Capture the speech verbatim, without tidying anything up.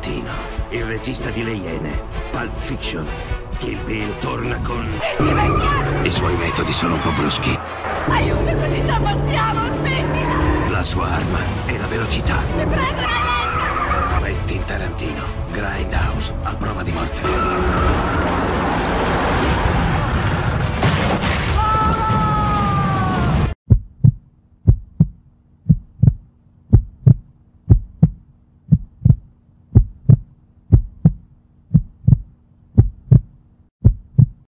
Tarantino, il regista di Le Iene, Pulp Fiction. Kill Bill torna con... I suoi metodi sono un po' bruschi. Aiuto, così ci ammazziamo, smettila! La sua arma è la velocità. Ti prego, non